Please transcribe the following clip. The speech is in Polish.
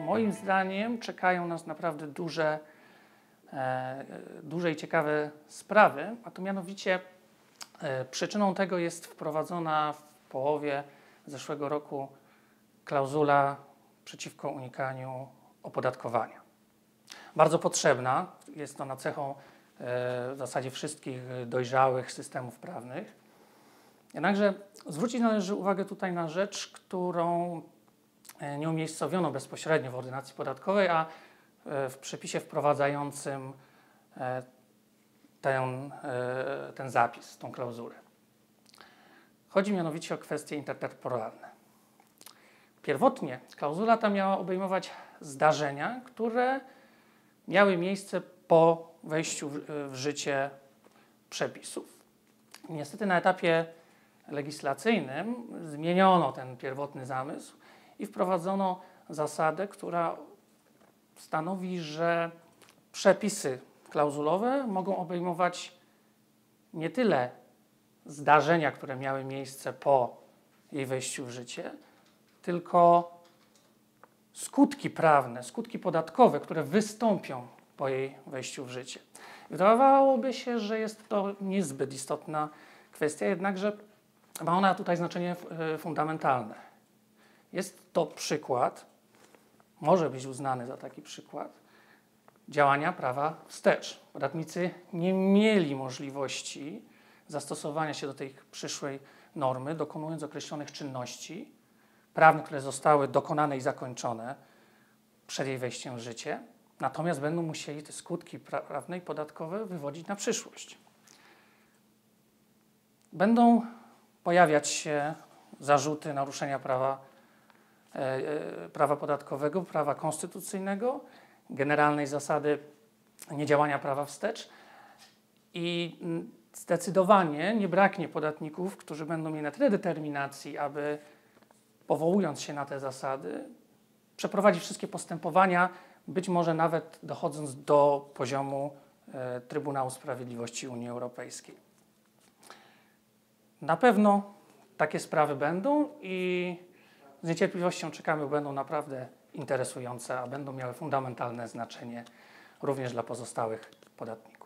moim zdaniem czekają nas naprawdę duże i ciekawe sprawy, a to mianowicie przyczyną tego jest wprowadzona w połowie zeszłego roku klauzula przeciwko unikaniu opodatkowania. Bardzo potrzebna, jest ona cechą w zasadzie wszystkich dojrzałych systemów prawnych. Jednakże zwrócić należy uwagę tutaj na rzecz, którą nie umiejscowiono bezpośrednio w ordynacji podatkowej, a w przepisie wprowadzającym ten zapis, tą klauzulę. Chodzi mianowicie o kwestie intertemporalne. Pierwotnie klauzula ta miała obejmować zdarzenia, które miały miejsce po wejściu w życie przepisów. Niestety na etapie legislacyjnym zmieniono ten pierwotny zamysł i wprowadzono zasadę, która stanowi, że przepisy klauzulowe mogą obejmować nie tyle zdarzenia, które miały miejsce po jej wejściu w życie, tylko skutki prawne, skutki podatkowe, które wystąpią po jej wejściu w życie. Wydawałoby się, że jest to niezbyt istotna kwestia, jednakże ma ona tutaj znaczenie fundamentalne. Jest to przykład, może być uznany za taki przykład, działania prawa wstecz. Podatnicy nie mieli możliwości zastosowania się do tej przyszłej normy, dokonując określonych czynności prawnych, które zostały dokonane i zakończone przed jej wejściem w życie, natomiast będą musieli te skutki prawne i podatkowe wywodzić na przyszłość. Będą pojawiać się zarzuty naruszenia prawa podatkowego, prawa konstytucyjnego, generalnej zasady niedziałania prawa wstecz i zdecydowanie nie braknie podatników, którzy będą mieli na tyle determinacji, aby powołując się na te zasady, przeprowadzić wszystkie postępowania, być może nawet dochodząc do poziomu Trybunału Sprawiedliwości Unii Europejskiej. Na pewno takie sprawy będą i z niecierpliwością czekamy, bo będą naprawdę interesujące, a będą miały fundamentalne znaczenie również dla pozostałych podatników.